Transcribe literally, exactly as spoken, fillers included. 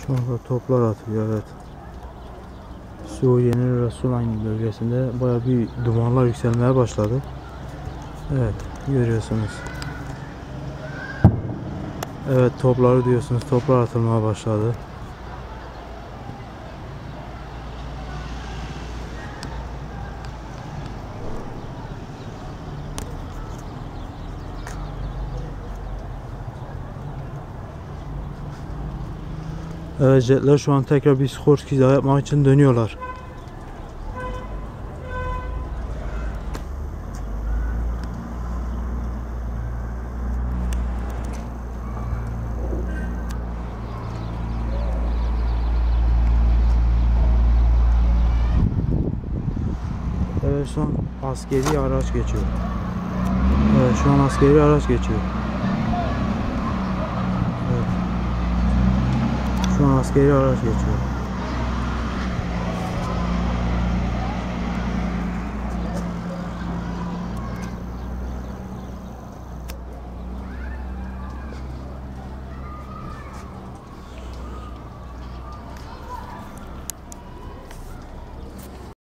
Şu anda toplar atılıyor, evet. Suriye'nin Rasulayn bölgesinde bayağı bir dumanlar yükselmeye başladı. Evet, görüyorsunuz. Evet, topları diyorsunuz, toplar atılmaya başladı. Evet, jetler şu an tekrar bir Skorsky daha yapmak için dönüyorlar. Evet, şu an askeri araç geçiyor. Evet, şu an askeri araç geçiyor. Evet. Şu an askeri araç geçiyor.